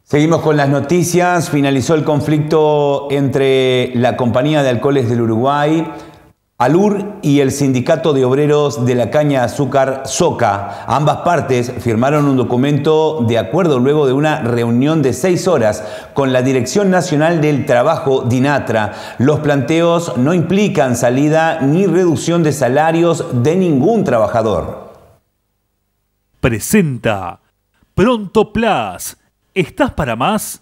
Seguimos con las noticias. Finalizó el conflicto entre la Compañía de Alcoholes del Uruguay, ALUR, y el Sindicato de Obreros de la Caña de Azúcar, SOCA. Ambas partes firmaron un documento de acuerdo luego de una reunión de 6 horas con la Dirección Nacional del Trabajo, DINATRA. Los planteos no implican salida ni reducción de salarios de ningún trabajador. Presenta Pronto Plus. ¿Estás para más?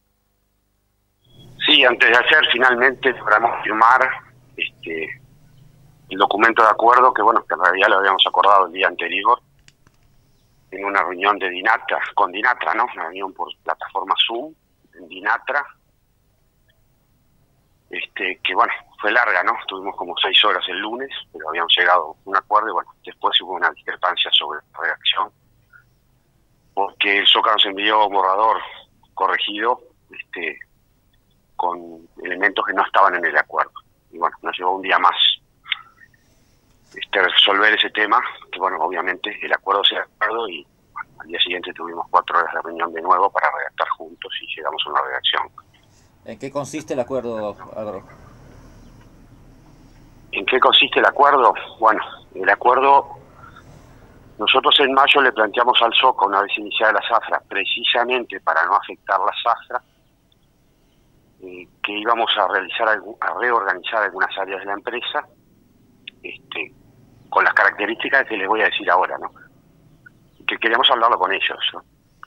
Sí, antes de ayer finalmente logramos firmar el documento de acuerdo que, bueno, que en realidad lo habíamos acordado el día anterior en una reunión de DINATRA, con DINATRA, ¿no? Una reunión por plataforma Zoom en DINATRA, que bueno, fue larga, ¿no? Estuvimos como 6 horas el lunes, pero habíamos llegado a un acuerdo y bueno, después hubo una discrepancia sobre la redacción, porque el SOCA nos envió un borrador corregido con elementos que no estaban en el acuerdo. Y bueno, nos llevó un día más resolver ese tema, que bueno, obviamente el acuerdo se acuerdo y bueno, al día siguiente tuvimos 4 horas de reunión de nuevo para redactar juntos y llegamos a una redacción. ¿En qué consiste el acuerdo, Álvaro? ¿En qué consiste el acuerdo? Bueno, el acuerdo... Nosotros en mayo le planteamos al SOCA, una vez iniciada la zafra, precisamente para no afectar la zafra, que íbamos a reorganizar algunas áreas de la empresa, con las características que les voy a decir ahora, ¿no? Que queríamos hablarlo con ellos, ¿no?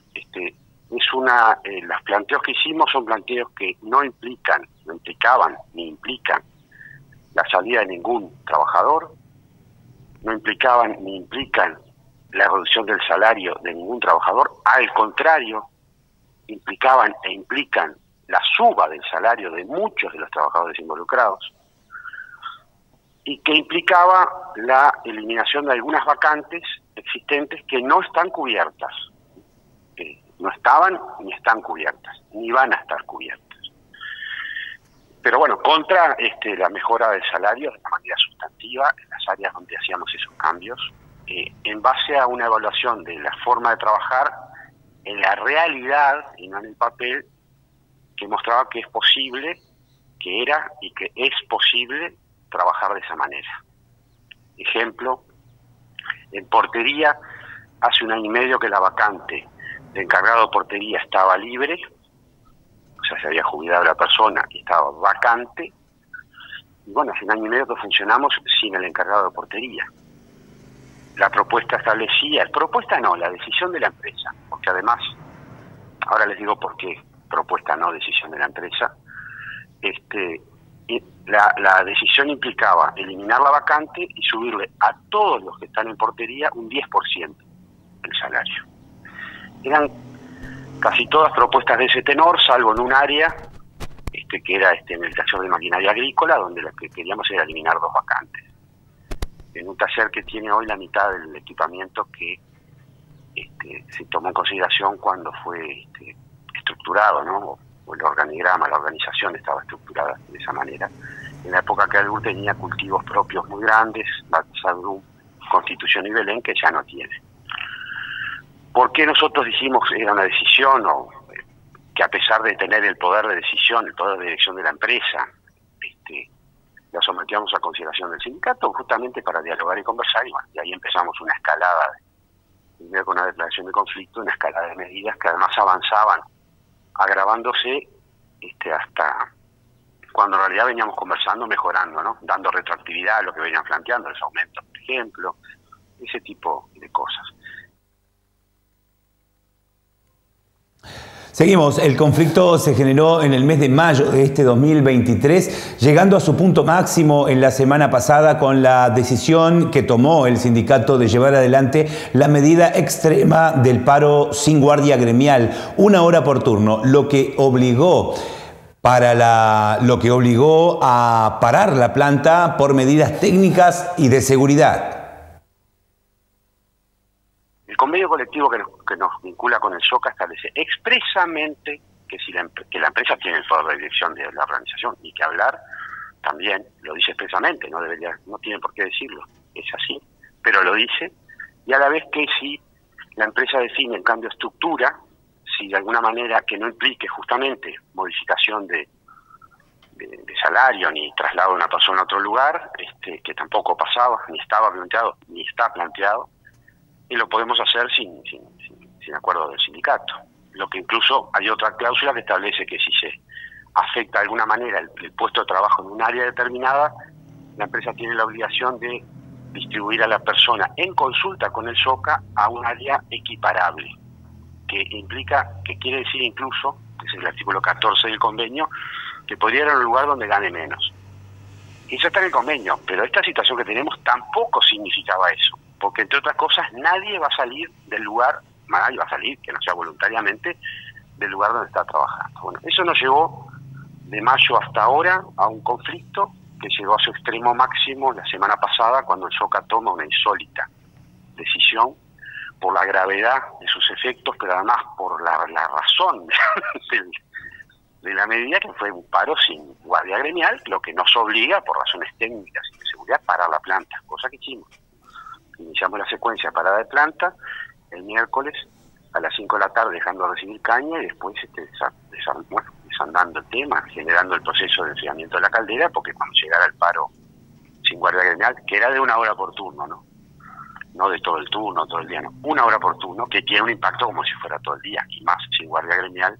Los planteos que hicimos son planteos que no implicaban ni implican la salida de ningún trabajador, no implicaban ni implican la reducción del salario de ningún trabajador, al contrario, implicaban e implican la suba del salario de muchos de los trabajadores involucrados, y que implicaba la eliminación de algunas vacantes existentes que no están cubiertas, no estaban ni están cubiertas, ni van a estar cubiertas. Pero bueno, contra la mejora del salario de manera sustantiva en las áreas donde hacíamos esos cambios, en base a una evaluación de la forma de trabajar en la realidad y no en el papel, que mostraba que es posible, que era y que es posible trabajar de esa manera. Ejemplo, en portería, hace 1 año y medio que la vacante de encargado de portería estaba libre, o sea, se había jubilado la persona y estaba vacante, y bueno, hace 1 año y medio que funcionamos sin el encargado de portería. La propuesta la decisión de la empresa, porque además, ahora les digo por qué propuesta no, decisión de la empresa, la decisión implicaba eliminar la vacante y subirle a todos los que están en portería un 10% el salario. Eran casi todas propuestas de ese tenor, salvo en un área, que era en el taller de maquinaria agrícola, donde lo que queríamos era eliminar 2 vacantes. En un taller que tiene hoy la mitad del equipamiento que se tomó en consideración cuando fue estructurado, ¿no? O el organigrama, la organización estaba estructurada de esa manera. En la época que ALUR tenía cultivos propios muy grandes, Salud, Constitución y Belén, que ya no tiene. ¿Por qué nosotros dijimos era una decisión, que a pesar de tener el poder de decisión, el poder de dirección de la empresa, la sometíamos a consideración del sindicato, justamente para dialogar y conversar, y bueno, y ahí empezamos una escalada, primero con una declaración de conflicto, una escalada de medidas que además avanzaban, agravándose hasta cuando en realidad veníamos conversando, mejorando, ¿no? Dando retroactividad a lo que venían planteando, los aumentos, por ejemplo, ese tipo de cosas. Seguimos, el conflicto se generó en el mes de mayo de este 2023, llegando a su punto máximo en la semana pasada con la decisión que tomó el sindicato de llevar adelante la medida extrema del paro sin guardia gremial, 1 hora por turno, lo que obligó a parar la planta por medidas técnicas y de seguridad. El convenio colectivo que nos vincula con el SOCA establece expresamente que la empresa tiene el poder de dirección de la organización, y que hablar también lo dice expresamente, no tiene por qué decirlo, es así, pero lo dice, y a la vez que si la empresa define en cambio estructura, si de alguna manera que no implique justamente modificación de salario ni traslado de una persona a otro lugar, que tampoco pasaba, ni estaba planteado, ni está planteado, y lo podemos hacer sin acuerdo del sindicato. Lo que incluso hay otra cláusula que establece que si se afecta de alguna manera el puesto de trabajo en un área determinada, la empresa tiene la obligación de distribuir a la persona en consulta con el SOCA a un área equiparable, que quiere decir incluso, que es el artículo 14 del convenio, que podría ir a un lugar donde gane menos. Eso está en el convenio, pero esta situación que tenemos tampoco significaba eso, porque entre otras cosas nadie va a salir del lugar, nadie va a salir, que no sea voluntariamente, del lugar donde está trabajando. Bueno, eso nos llevó de mayo hasta ahora a un conflicto que llegó a su extremo máximo la semana pasada, cuando el SOCA toma una insólita decisión por la gravedad de sus efectos, pero además por la razón de la medida, que fue un paro sin guardia gremial, lo que nos obliga, por razones técnicas y de seguridad, a parar la planta, cosa que hicimos. Iniciamos la secuencia parada de planta el miércoles a las 5 de la tarde, dejando de recibir caña, y después desandando el tema, generando el proceso de enfriamiento de la caldera, porque cuando llegara el paro sin guardia gremial, que era de 1 hora por turno, no de todo el turno, todo el día, no, 1 hora por turno, que tiene un impacto como si fuera todo el día, y más sin guardia gremial,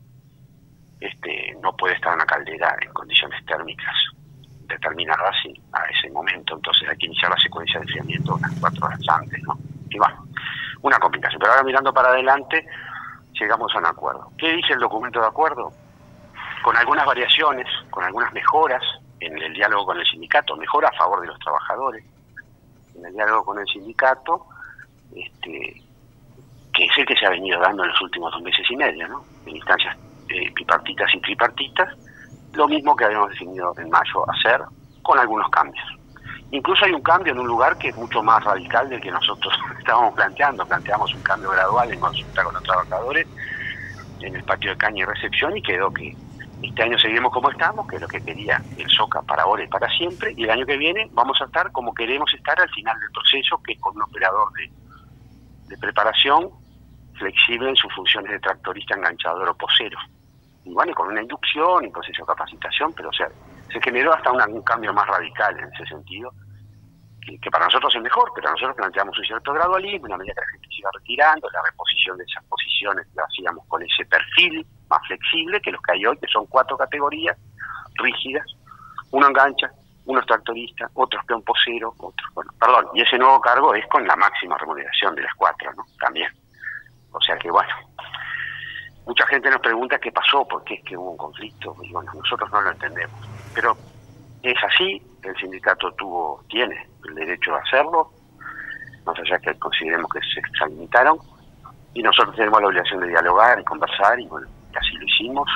no puede estar una caldera en condiciones térmicas determinadas a ese momento. Entonces hay que iniciar la secuencia de enfriamiento unas 4 horas antes, ¿no? Y bueno, una complicación. Pero ahora, mirando para adelante, llegamos a un acuerdo. ¿Qué dice el documento de acuerdo? Con algunas variaciones, con algunas mejoras en el diálogo con el sindicato, mejora a favor de los trabajadores, en el diálogo con el sindicato, que es el que se ha venido dando en los últimos 2 meses y medio, ¿no? En instancias bipartitas y tripartitas, lo mismo que habíamos definido en mayo hacer, con algunos cambios. Incluso hay un cambio en un lugar que es mucho más radical del que nosotros estábamos planteando. Planteamos un cambio gradual en consulta con los trabajadores en el patio de caña y recepción, y quedó que este año seguiremos como estamos, que es lo que quería el SOCA para ahora y para siempre, y el año que viene vamos a estar como queremos estar al final del proceso, que es con un operador de preparación flexible en sus funciones de tractorista, enganchador o posero. Y bueno, con una inducción y proceso de capacitación, pero o sea, se generó hasta un cambio más radical en ese sentido, que para nosotros es mejor, pero nosotros planteamos un cierto gradualismo, una medida que la gente se iba retirando, la reposición de esas posiciones la hacíamos con ese perfil más flexible que los que hay hoy, que son 4 categorías rígidas: uno engancha, uno es tractorista, otro es peón posero, y ese nuevo cargo es con la máxima remuneración de las 4, ¿no? También. O sea que bueno, mucha gente nos pregunta qué pasó, por qué es que hubo un conflicto, y bueno, nosotros no lo entendemos. Pero es así, el sindicato tiene el derecho de hacerlo, más allá que consideremos que se extralimitaron, y nosotros tenemos la obligación de dialogar y conversar, y bueno, así lo hicimos.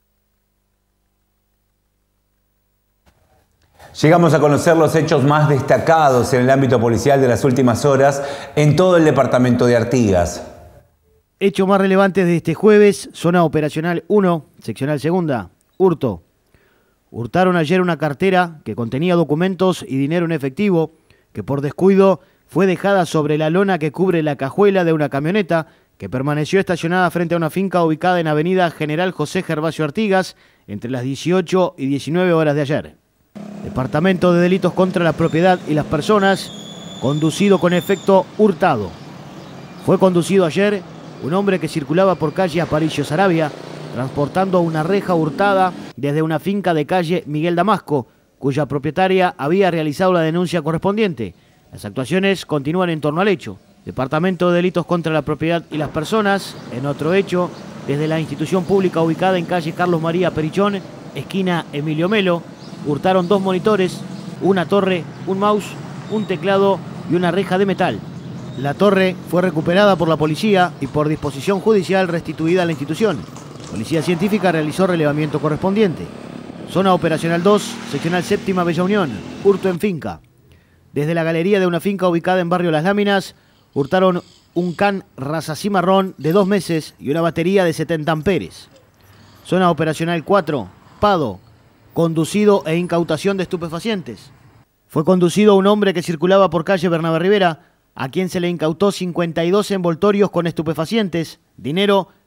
Llegamos a conocer los hechos más destacados en el ámbito policial de las últimas horas en todo el departamento de Artigas. Hechos más relevantes de este jueves: zona operacional 1, seccional segunda, hurto. Hurtaron ayer una cartera que contenía documentos y dinero en efectivo, que por descuido fue dejada sobre la lona que cubre la cajuela de una camioneta que permaneció estacionada frente a una finca ubicada en avenida General José Gervasio Artigas entre las 18 y 19 horas de ayer. Departamento de Delitos contra la Propiedad y las Personas, conducido con efecto hurtado. Fue conducido ayer un hombre que circulaba por calle Aparicio Saravia, transportando una reja hurtada desde una finca de calle Miguel Damasco, cuya propietaria había realizado la denuncia correspondiente. Las actuaciones continúan en torno al hecho. Departamento de Delitos contra la Propiedad y las Personas, en otro hecho, desde la institución pública ubicada en calle Carlos María Perichón, esquina Emilio Melo, hurtaron 2 monitores, una torre, un mouse, un teclado y una reja de metal. La torre fue recuperada por la policía y por disposición judicial restituida a la institución. Policía Científica realizó relevamiento correspondiente. Zona operacional 2, seccional séptima, Bella Unión, hurto en finca. Desde la galería de una finca ubicada en barrio Las Láminas, hurtaron un can raza cimarrón de 2 meses y una batería de 70 amperes. Zona operacional 4, Pado, conducido e incautación de estupefacientes. Fue conducido un hombre que circulaba por calle Bernabé Rivera, a quien se le incautó 52 envoltorios con estupefacientes, dinero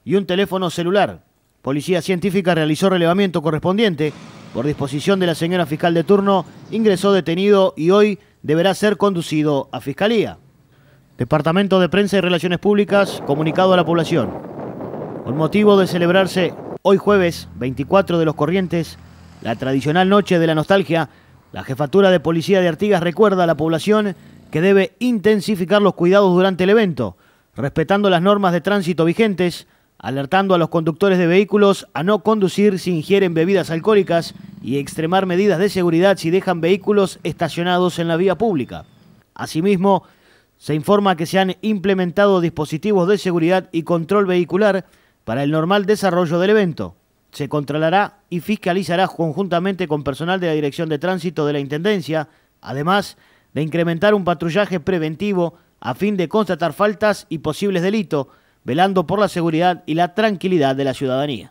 y un teléfono celular. Policía Científica realizó relevamiento correspondiente. Por disposición de la señora fiscal de turno, ingresó detenido y hoy deberá ser conducido a Fiscalía. Departamento de Prensa y Relaciones Públicas, comunicado a la población. Con motivo de celebrarse hoy jueves 24 de los Corrientes, la tradicional Noche de la Nostalgia, la Jefatura de Policía de Artigas recuerda a la población que debe intensificar los cuidados durante el evento, respetando las normas de tránsito vigentes, alertando a los conductores de vehículos a no conducir si ingieren bebidas alcohólicas y extremar medidas de seguridad si dejan vehículos estacionados en la vía pública. Asimismo, se informa que se han implementado dispositivos de seguridad y control vehicular para el normal desarrollo del evento. Se controlará y fiscalizará conjuntamente con personal de la Dirección de Tránsito de la Intendencia, además de incrementar un patrullaje preventivo a fin de constatar faltas y posibles delitos, velando por la seguridad y la tranquilidad de la ciudadanía.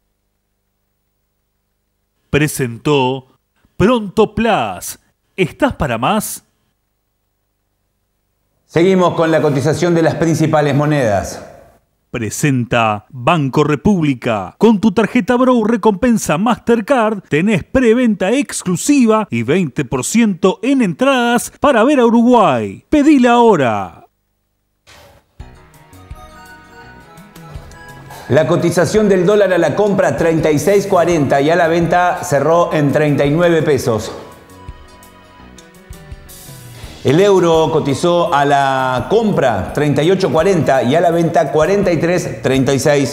Presentó Pronto Plus. ¿Estás para más? Seguimos con la cotización de las principales monedas. Presenta Banco República. Con tu tarjeta Bro Recompensa Mastercard tenés preventa exclusiva y 20% en entradas para ver a Uruguay. Pedila ahora. La cotización del dólar a la compra 36.40 y a la venta cerró en 39 pesos. El euro cotizó a la compra 38.40 y a la venta 43.36.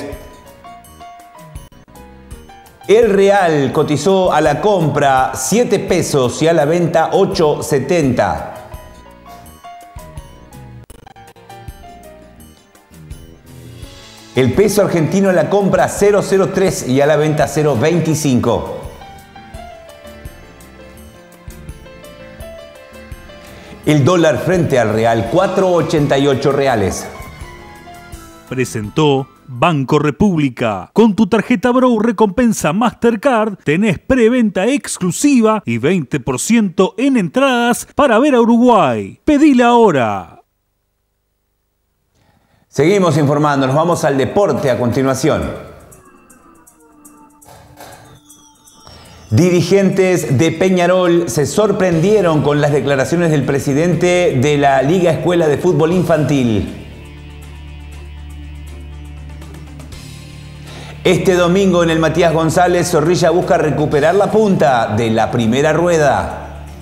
El real cotizó a la compra 7 pesos y a la venta 8.70. El peso argentino a la compra 0.03 y a la venta 0.25. El dólar frente al real 4.88 reales. Presentó Banco República. Con tu tarjeta Bro Recompensa Mastercard tenés preventa exclusiva y 20% en entradas para ver a Uruguay. Pedila ahora. Seguimos informando, nos vamos al deporte a continuación. Dirigentes de Peñarol se sorprendieron con las declaraciones del presidente de la Liga Escuela de Fútbol Infantil. Este domingo en el Matías González, Zorrilla busca recuperar la punta de la primera rueda.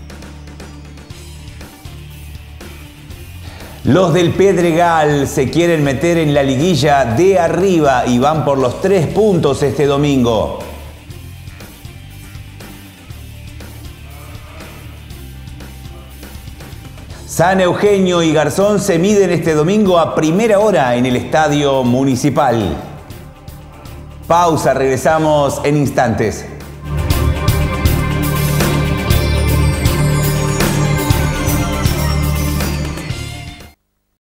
Los del Pedregal se quieren meter en la liguilla de arriba y van por los 3 puntos este domingo. San Eugenio y Garzón se miden este domingo a primera hora en el Estadio Municipal. Pausa, regresamos en instantes.